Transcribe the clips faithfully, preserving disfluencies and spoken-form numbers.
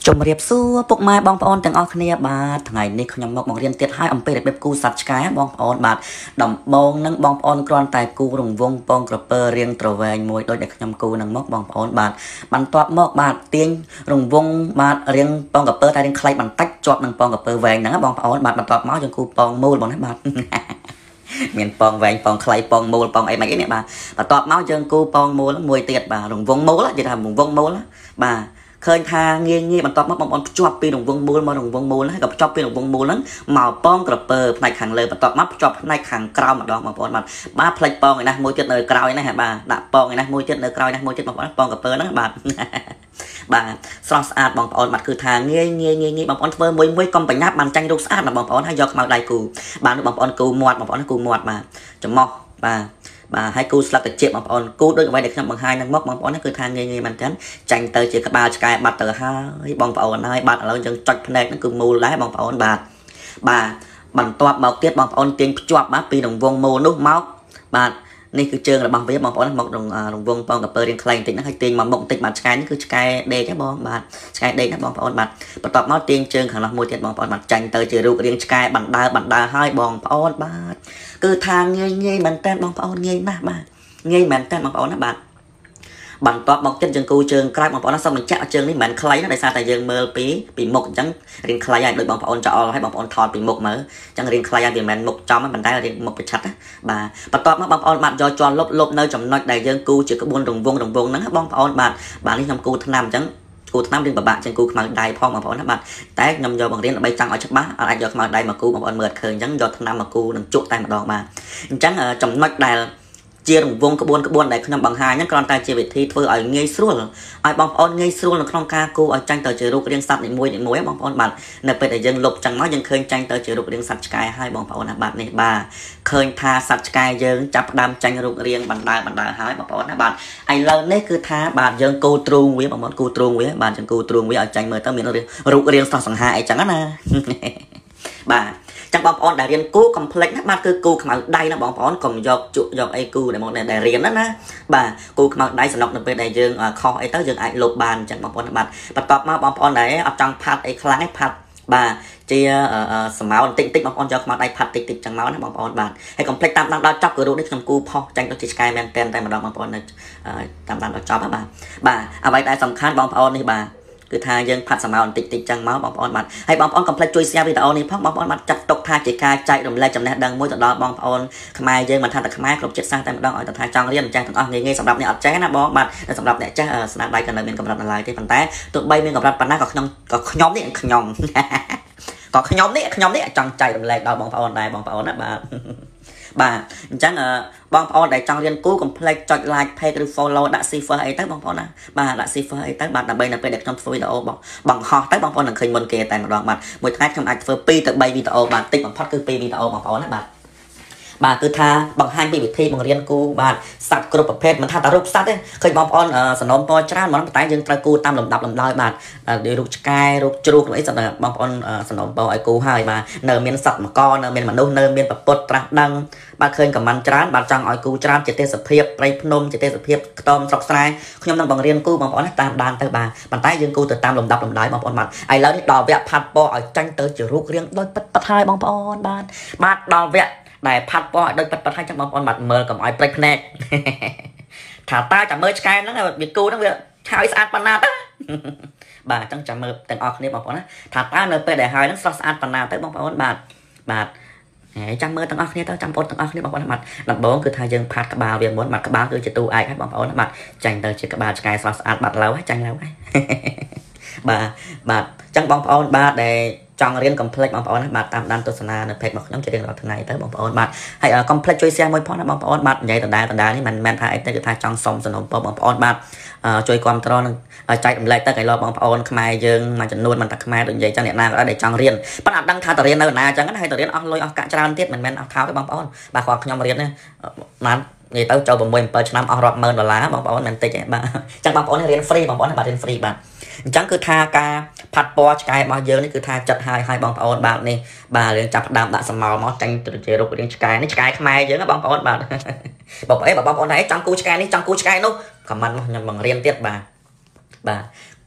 ជំរាបសួរពុកម៉ែបងប្អូនទាំងអស់គ្នាបាទថ្ងៃនេះខ្ញុំមកបង្រៀនទៀតឲ្យអំពីរបៀបគូសត្វឆ្កែបងប្អូនបាទដំបងនឹងបងប្អូនគ្រាន់តែគូរង្វង់ពងក្រពើរៀងត្រវែងមួយដូចដែលខ្ញុំគូនឹងមកបងប្អូនបាទបន្ទាប់មកបាទទាញរង្វង់បាទរៀងពងក្រពើតែរៀងខ្លីបន្តិចជាប់នឹងពងក្រពើវែងហ្នឹងបងប្អូនបាទបន្ទាប់មកយើងគូពងមូលបងណាបាទមានពងវែងពងខ្លីពងមូលពងអីមិនអីនេះបាទបន្ទាប់មកយើងគូពងមូលមួយទៀតបាទរង្វង់មូលនិយាយថារង្វង់មូលបាទឃើញថាងាយងាយបន្ទាប់មកបងប្អូនភ្ជាប់ពីរង្វង់មូលមករង្វង់មូលហើយក៏ភ្ជាប់ពីរង្វង់មូលហ្នឹងមកពងក្រពើផ្នែកខាងលើបន្ទាប់មកភ្ជាប់ផ្នែកខាងក្រោមម្ដងបងប្អូនបាទបាទផ្លេចពងឯណាមួយទៀតនៅក្រោយណាបាទដាក់ពងឯណាមួយទៀតនៅក្រោយណាមួយទៀតបងប្អូនពងក្រពើហ្នឹងបាទបាទស្រស់ស្អាតបងប្អូនបាទគឺថាងាយងាយងាយងាយបងប្អូនធ្វើមួយមួយកុំប្រញាប់បានចាញ់រូបស្អាតណាបងប្អូនហើយយកខ្មៅដៃគូបាទបងប្អូនគូមាត់បងប្អូនគូមាត់បាទចំោះបាទបាទហើយគូស្លឹកត្រចៀកបងប្អូនគូដូចអ្វីដែលខ្ញុំបង្ហាញនឹងមកបងប្អូនគឺថាងាយងាយមែនតើចាញ់ទៅជាក្បាលឆ្កែបាត់ទៅហើយបងប្អូនហើយបាទឥឡូវយើងចុចភ្នែកហ្នឹងគឺមូលដែរបងប្អូនបាទបាទបន្ទាប់មកទៀតបងប្អូនទាញភ្ជាប់បាទពីរង្វង់មូលនោះមកបាទនេះគឺជើងរបស់វាបងប្អូនមករង្វង់ពងក្រពើរៀងខ្លីបន្តិចហ្នឹងហើយទាញមកមុខបន្តិចបាទឆ្កែនេះគឺឆ្កែដេកហ៎បងបាទឆ្កែដេកណាបងប្អូនបាទបន្ទាប់មកទាញជើងខាងនោះមួយទៀតបងប្អូនបាទចាញ់ទៅជារូបរាងឆ្កែបណ្ដើបណ្ដើហើយបងប្អូនបាទគឺថាងាយងាយមែនតើបងប្អូនងាយណាស់បាទងាយមែនតើបងប្អូនណាបាទបន្ទាប់មកទៀតយើងគូជើងក្រោយបងប្អូនណាសូមបញ្ជាក់ជើងនេះមិនមែនខ្លីណាដោយសារតែយើងមើលពីពីមុខអញ្ចឹងរៀងខ្លីហើយដូចបងប្អូនច្អល់ហើយបងប្អូនថតពីមុខមើលអញ្ចឹងរៀងខ្លីហើយវាមិនមែនមុខចំទេប៉ុន្តែរៀងមុខប្រឆិតណាបាទបន្ទាប់មកបងប្អូនបាទយកជាន់លុបលុបនៅចំណុចដែលយើងគូជាក្បួនរង្វង់រង្វង់ហ្នឹងបងប្អូនបាទបាទនេះខ្ញុំគូថ្នាំអញ្ចឹងគូថ្នាំរៀងពិបាកជាងគូខ្មៅដៃផងបងប្អូនណាបាទតែខ្ញុំយកបង្រៀនដើម្បីចង់ឲ្យច្បាស់អាចយកខ្មៅដៃមកគូបងប្អូនមើលឃើញអញ្ចឹងយកថ្នាំមកគូនឹងជក់តែម្ដងបាទអញ្ចឹងចំណុចដែលជារង្វង់ក្បួនក្បួនដែលខ្ញុំបង្ហាញហ្នឹងគ្រាន់តែជាវិធីធ្វើឲ្យងាយស្រួលឲ្យបងប្អូនងាយស្រួលនៅក្នុងការគូឲ្យចាញ់ទៅជារូបរាងសត្វនីមួយនីមួយបងប្អូនបាទនៅពេលដែលយើងលុបចឹងមកយើងឃើញចាញ់ទៅជារូបរាងសត្វឆ្កែហើយបងប្អូនណាបាទនេះបាទឃើញថាសត្វឆ្កែយើងចាប់ផ្ដើមចាញ់រូបរាងបណ្ដើបណ្ដើហើយបងប្អូនណាបាទឥឡូវនេះគឺថាបាទយើងគូទ្រូងវាបងប្អូនគូទ្រូងវាបាទយើងគូទ្រូងវាឲ្យចាញ់មើលទៅមានរូបរាងស្រស់សង្ហាអីចឹងណាបាទចឹងបងប្អូនដែលរៀនគូ complex ណាបាទគឺគូខ្មៅដៃណាបងប្អូនកុំយកជក់យកអីគូដែលមកដែលរៀនណាណាបាទគូខ្មៅដៃសំណុកនៅពេលដែលយើងខុសអីទៅយើងអាចលុបបានចឹងបងប្អូនបាទបន្ទាប់មកបងប្អូនដែលអត់ចង់ផាត់អីខ្លាំងឯងផាត់បាទជាសម្ោបន្តិចតិចបងប្អូនយកខ្មៅដៃផាត់តិចតិចចឹងមកណាបងប្អូនបាទហើយ complex តាមដានដល់ចប់គឺរូបនេះខ្ញុំគូផុសចាញ់ទៅជាឆ្កែមែនតែម្ដងបងប្អូននៅតាមដានដល់ចប់បាទបាទអ្វីដែលសំខាន់បងប្អូននេះបាទគឺថាយើងផាត់សម្ោបន្តិចតិចចឹងមកបងប្អូនបាទហើយបងប្អូនកុំភ្លេចជួយ share វីដេអូនេះផងបងប្អូនបាទចាត់ទុកថាជាការចែករំលែកចំណេះដឹងមួយទៅដល់បងប្អូនខ្មែរយើងមិនថាតែខ្មែរគ្រប់ជាតិសាសន៍តែម្ដងឲ្យទៅថាចង់រៀនចាស់ទាំងអស់ងាយងាយសម្រាប់អ្នកអត់ចេះណាបងបាទសម្រាប់អ្នកចេះស្នាដៃក៏នៅមានកម្រិតនៅឡើយទេប៉ុន្តែទោះបីមានកម្រិតប៉ុណ្ណាក៏ខ្ញុំក៏ខ្ញុំនេះខ្ញុំក៏ខ្ញុំនេះខ្ញុំនេះចង់ចែករំលែកដល់បងប្អូនដែរបងប្អូនណាបាទបាទអញ្ចឹងបងប្អូនដែលចង់រៀនគូ complex ចុច like page ឬ follow ដាក់ cipher អីទៅបងប្អូនណាបាទដាក់ cipher អីទៅបាទដើម្បីនៅពេលដែលខ្ញុំធ្វើវីដេអូបង្ហោះទៅបងប្អូននឹងឃើញមុនគេតែម្ដងបាទមួយថ្ងៃខ្ញុំអាចធ្វើពីរទៅបីវីដេអូបាទតិចបំផុតគឺពីរវីដេអូបងប្អូនណាបាទបាទគឺថាបង្ហាញពីវិធីបង្រៀនគូបាទសត្វគ្រប់ប្រភេទមិនថាតែរូបសត្វទេឃើញបងប្អូនសំណុំពណ៌ច្រើនហ្មងតែយើងត្រូវគូតាមលំដាប់លំដោយបាទដូចរូបឆ្កែរូបជ្រូកអីសត្វបងប្អូនសំណុំពណ៌ឲ្យគូហើយបាទនៅមានសត្វមកនៅមានមនុស្សនៅមានប្រពុតត្រាស់ដឹងបាទឃើញកំមិនច្រើនបាទចង់ឲ្យគូច្រើនជាទេសភាពព្រៃភ្នំជាទេសភាពខ្ទមស្រុកស្រែខ្ញុំនឹងបង្រៀនគូបងប្អូនតាមដានទៅបាទប៉ុន្តែយើងគូទៅតាមលំដាប់លំដោយបងប្អូនបាទឥឡូវនេះដល់វគ្គផាត់ពណ៌ឲ្យចាញ់ទៅជារូបរាងដូចពិតៗហើយបងប្អូនបាទបាទដល់វគ្គដែលផាត់ពណ៌ឲ្យដូចពិតៗហើយចាំបងប្អូនបាទមើលកុំឲ្យព្រិចភ្នែកថាតើចាំមើលឆ្កែហ្នឹងវាគូហ្នឹងវាឆាយស្អាតប៉ុណ្ណាទៅបាទអញ្ចឹងចាំមើលទាំងអស់គ្នាបងប្អូនណាថាតើនៅពេលដែលហើយហ្នឹងស្រស់ស្អាតប៉ុណ្ណាទៅបងប្អូនបាទបាទហើយចាំមើលទាំងអស់គ្នាទៅចាំបងប្អូនទាំងអស់គ្នាបងប្អូនបាទដំបូងគឺថាយើងផាត់ក្បាលវាមុនបាទក្បាលគឺជាទូឯកហើយបងប្អូនបាទចាញ់ទៅជាក្បាលឆ្កែស្រស់ស្អាតបាត់ឡូវហើយចាញ់ឡូវហើយបាទបាទអញ្ចឹងបងប្អូនបាទដែលចង់រៀន complex បងប្អូនណាបាទតាមដានទស្សនានៅ page របស់ខ្ញុំជារៀងរាល់ថ្ងៃទៅបងប្អូនបាទហើយ complex ជួយ share មួយផងណាបងប្អូនបាទនិយាយដដែលដដែលនេះមិនមែនថាអីទេគឺថាចង់សុំសំណូមពរបងប្អូនបាទជួយគ្រប់គ្រងនឹងចែករំលែកទៅឲ្យលោកបងប្អូនខ្មែរយើងមួយចំនួនមិនថាខ្មែរដូចនិយាយចឹងអ្នកណាក៏ដែលចង់រៀនប៉ុន្តែអត់ដឹងថាទៅរៀននៅណាចឹងណាហើយទៅរៀនអស់លុយអស់កាក់ច្រើនទៀតមិនមែនអស់ថោកទេបងប្អូនបាទគាត់ខ្ញុំរៀនណាបាននិយាយទៅចូល6 7ឆ្នាំអស់រាប់ម៉ឺនដុល្លារបងប្អូនមិនតិចទេបាទអញ្ចឹងបងប្អូនរៀន free បងប្អូនបាទរៀន free បាទអញ្ចឹងគឺថាការផាត់ពណ៌ឆ្កែរបស់យើងនេះគឺថាចិត្តហើយហើយបងប្អូនបាទនេះបាទរឿងចាប់ផ្ដើមដាក់សម្ោមកចាញ់ទៅជារូបរាងឆ្កែនេះឆ្កែខ្មែរយើងបងប្អូនបាទបងប្អូនបងប្អូនឯងចង់គូឆ្កែនេះចង់គូឆ្កែនោះខមមិនមកខ្ញុំបង្រៀនទៀតបាទបាទ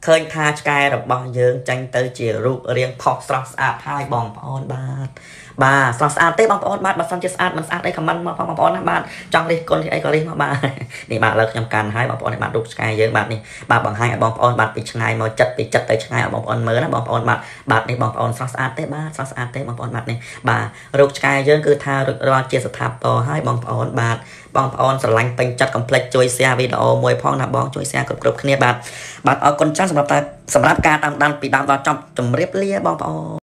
ឃើញថាឆ្កែរបស់យើងចាញ់ទៅជារូបរាងផុសស្រស់ស្អាតហើយបងប្អូនបាទបាទស្រស់ស្អាតទេបងប្អូនបាទបើសិនជាស្អាតមិនស្អាតអីខមមិនមកបងប្អូនណាបាទចង់រិះគន់អីក៏រិះមកបាទនេះបាទលើខ្ញុំកាន់ហើយបងប្អូនបាទរូបឆ្កែយើងបាទនេះបាទបង្ហាញឲ្យបងប្អូនបាទពីឆ្ងាយមកចិត្តពីចិត្តទៅឆ្ងាយឲ្យបងប្អូនមើលណាបងប្អូនបាទបាទនេះបងប្អូនស្រស់ស្អាតទេបាទស្រស់ស្អាតទេបងប្អូនបាទនេះបាទរូបឆ្កែយើងគឺថារួចរាល់ជាស្ថាពរហើយបងប្អូនបាទបងប្អូនស្រឡាញ់ពេញចិត្តកុំភ្លេចជួយ share វីដេអូមួយផងណាបងជួយ share គ្រប់គ្រប់គ្នាបាទបាទអរគុណច្រើនសម្រាប់តែសម្រាប់ការតាមដានពីដើមដល់ចប់ជម្រាបលាបងប្អូន